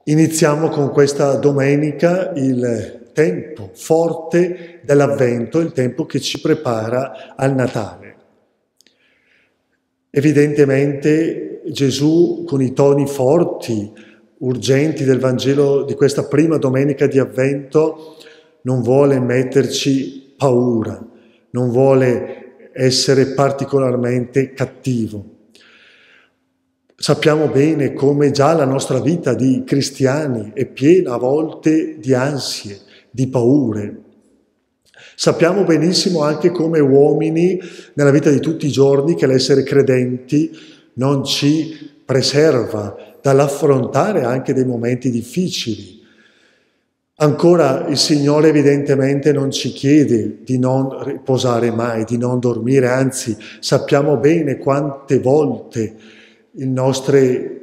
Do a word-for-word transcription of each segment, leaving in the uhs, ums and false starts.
Iniziamo con questa domenica il tempo forte dell'Avvento, il tempo che ci prepara al Natale. Evidentemente Gesù, con i toni forti, urgenti del Vangelo di questa prima domenica di Avvento, non vuole metterci paura, non vuole essere particolarmente cattivo. Sappiamo bene come già la nostra vita di cristiani è piena a volte di ansie, di paure. Sappiamo benissimo anche come uomini nella vita di tutti i giorni che l'essere credenti non ci preserva dall'affrontare anche dei momenti difficili. Ancora il Signore evidentemente non ci chiede di non riposare mai, di non dormire, anzi sappiamo bene quante volte le nostre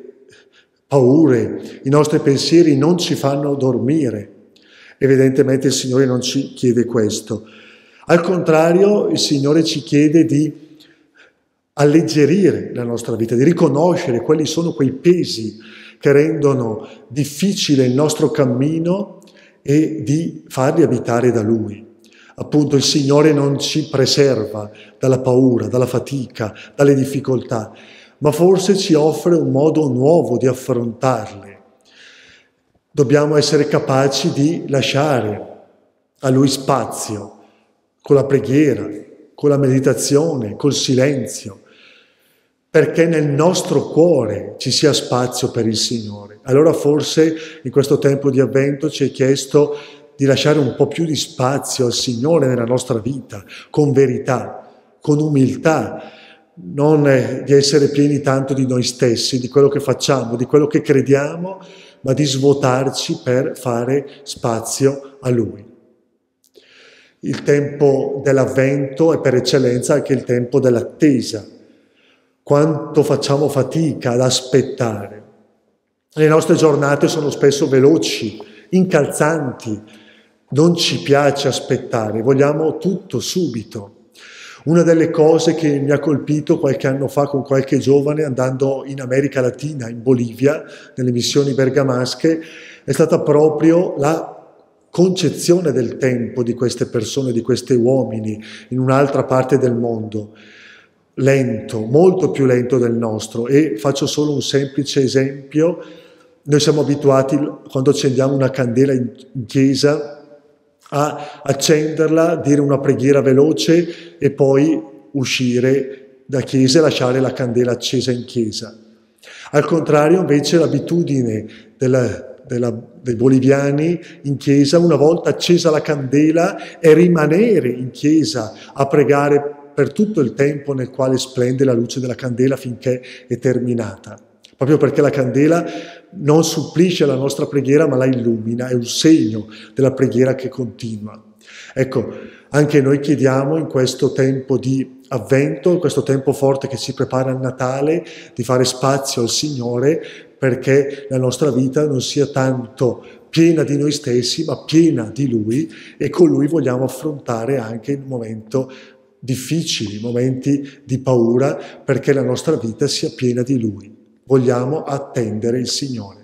paure, i nostri pensieri non ci fanno dormire. Evidentemente il Signore non ci chiede questo. Al contrario, il Signore ci chiede di alleggerire la nostra vita, di riconoscere quali sono quei pesi che rendono difficile il nostro cammino e di farli abitare da Lui. Appunto, il Signore non ci preserva dalla paura, dalla fatica, dalle difficoltà, ma forse ci offre un modo nuovo di affrontarle. Dobbiamo essere capaci di lasciare a Lui spazio, con la preghiera, con la meditazione, col silenzio, perché nel nostro cuore ci sia spazio per il Signore. Allora forse in questo tempo di Avvento ci è chiesto di lasciare un po' più di spazio al Signore nella nostra vita, con verità, con umiltà, non di essere pieni tanto di noi stessi, di quello che facciamo, di quello che crediamo, ma di svuotarci per fare spazio a Lui. Il tempo dell'Avvento è per eccellenza anche il tempo dell'attesa. Quanto facciamo fatica ad aspettare. Le nostre giornate sono spesso veloci, incalzanti, non ci piace aspettare, vogliamo tutto subito. Una delle cose che mi ha colpito qualche anno fa con qualche giovane andando in America Latina, in Bolivia, nelle missioni bergamasche, è stata proprio la concezione del tempo di queste persone, di questi uomini in un'altra parte del mondo. Lento, molto più lento del nostro. E faccio solo un semplice esempio. Noi siamo abituati, quando accendiamo una candela in chiesa, a accenderla, dire una preghiera veloce e poi uscire da chiesa e lasciare la candela accesa in chiesa. Al contrario, invece, l'abitudine della, della, dei boliviani in chiesa, una volta accesa la candela, è rimanere in chiesa a pregare per tutto il tempo nel quale splende la luce della candela finché è terminata. Proprio perché la candela non supplisce la nostra preghiera, ma la illumina, è un segno della preghiera che continua. Ecco, anche noi chiediamo in questo tempo di Avvento, in questo tempo forte che ci prepara al Natale, di fare spazio al Signore perché la nostra vita non sia tanto piena di noi stessi, ma piena di Lui, e con Lui vogliamo affrontare anche il momento difficili, momenti di paura, perché la nostra vita sia piena di Lui. Vogliamo attendere il Signore.